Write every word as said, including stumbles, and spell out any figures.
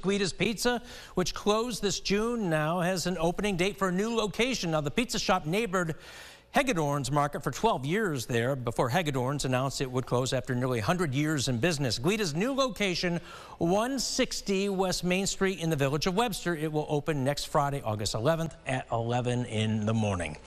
Guida's Pizza, which closed this June, now has an opening date for a new location. Now, the pizza shop neighbored Hagedorn's Market for twelve years there before Hagedorn's announced it would close after nearly one hundred years in business. Guida's new location, one sixty West Main Street in the village of Webster. It will open next Friday, August eleventh at eleven in the morning.